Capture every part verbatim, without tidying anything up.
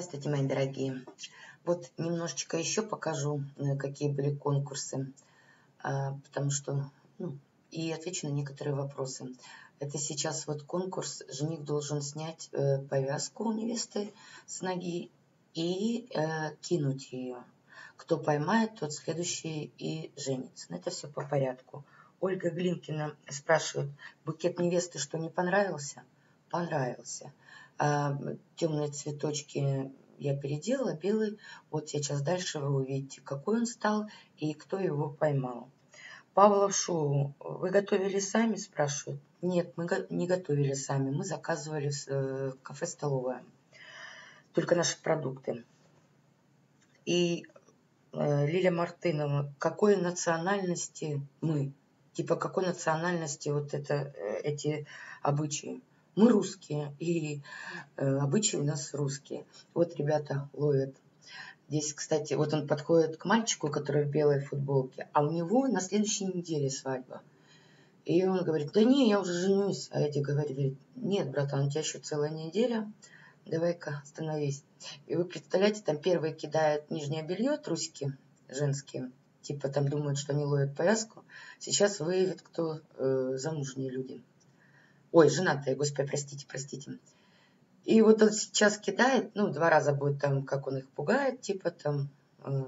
Здравствуйте, мои дорогие. Вот немножечко еще покажу, э, какие были конкурсы, а, потому что, ну, и отвечу на некоторые вопросы. Это сейчас вот конкурс. Жених должен снять э, повязку у невесты с ноги и э, кинуть ее. Кто поймает, тот следующий и женится. Но это все по порядку. Ольга Глинкина спрашивает, букет невесты что, не понравился? Понравился. А, темные цветочки я переделала, белый. Вот сейчас дальше вы увидите, какой он стал и кто его поймал. Павлов шоу. Вы готовили сами, спрашивают? Нет, мы не готовили сами. Мы заказывали в кафе-столовая. Только наши продукты. И э, Лилия Мартынова. Какой национальности мы? Типа какой национальности вот это, эти обычаи? Мы русские, и э, обычаи у нас русские. Вот ребята ловят. Здесь, кстати, вот он подходит к мальчику, который в белой футболке, а у него на следующей неделе свадьба. И он говорит, да не, я уже женюсь. А эти говорят, нет, братан, у тебя еще целая неделя, давай-ка остановись. И вы представляете, там первые кидают нижнее белье, трусики женские, типа там думают, что они ловят повязку. Сейчас выявят, кто э, замужние люди. Ой, женатые, господи, простите, простите. И вот он сейчас кидает, ну, два раза будет там, как он их пугает, типа там, э,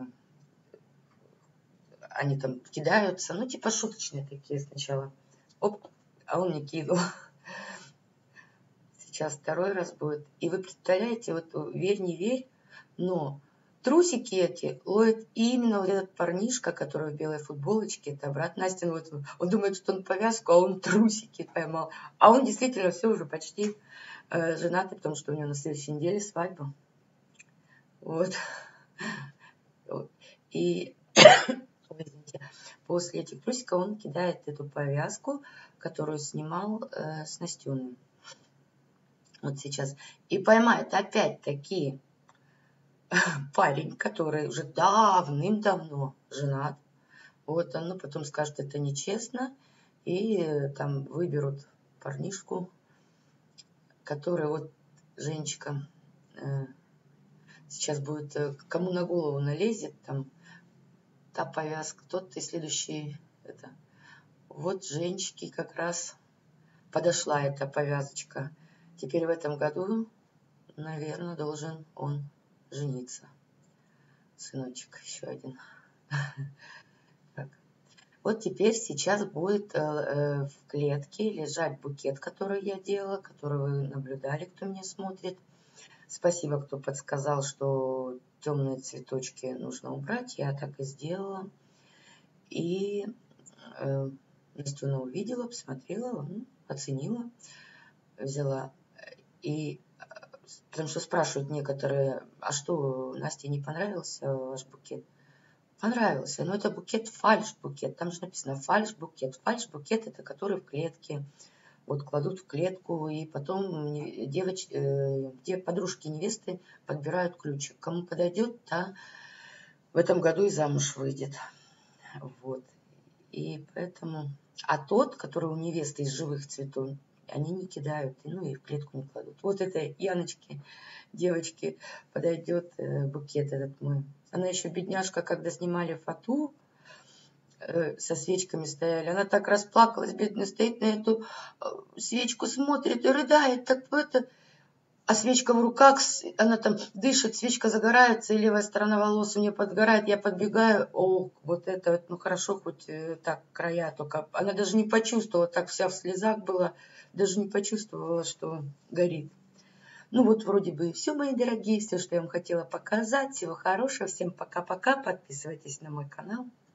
они там кидаются, ну, типа шуточные такие сначала. Оп, а он не кинул. Сейчас второй раз будет. И вы представляете, вот верь, не верь, но трусики эти ловит именно вот этот парнишка, который в белой футболочке, это брат Настин, вот он думает, что он повязку, а он трусики поймал. А он действительно все уже почти э, женатый, потому что у него на следующей неделе свадьба. Вот. И после этих трусиков он кидает эту повязку, которую снимал э, с Настеной. Вот сейчас. И поймает опять-таки парень, который уже давным-давно женат. Вот он, ну, потом скажет, это нечестно. И там выберут парнишку, который вот Женечка э, сейчас будет, э, кому на голову налезет, там та повязка, тот и следующий. Это. Вот Женечке как раз подошла эта повязочка. Теперь в этом году, наверное, должен он жениться. Сыночек еще один. Так. Вот теперь сейчас будет э, э, в клетке лежать букет, который я делала, который вы наблюдали, кто меня смотрит. Спасибо, кто подсказал, что темные цветочки нужно убрать. Я так и сделала. И э, Настюна увидела, посмотрела, ну, оценила, взяла. И потому что спрашивают некоторые, а что, Насте не понравился ваш букет? Понравился, но это букет фальш-букет. Там же написано фальш-букет. Фальш-букет это который в клетке. Вот кладут в клетку, и потом девоч... э, подружки невесты подбирают ключик. Кому подойдет, та в этом году и замуж выйдет. Вот. И поэтому... А тот, который у невесты из живых цветов, они не кидают, ну и в клетку не кладут. Вот этой Яночке, девочке, подойдет э, букет этот мой. Она еще бедняжка, когда снимали фату, э, со свечками стояли, она так расплакалась, бедная, стоит на эту э, свечку, смотрит и рыдает, так это... А свечка в руках, она там дышит, свечка загорается, и левая сторона волос у нее подгорает. Я подбегаю, о, вот это, вот, ну хорошо, хоть э, так края только. Она даже не почувствовала, так вся в слезах была, даже не почувствовала, что горит. Ну вот вроде бы и все, мои дорогие, все, что я вам хотела показать. Всего хорошего, всем пока-пока, подписывайтесь на мой канал.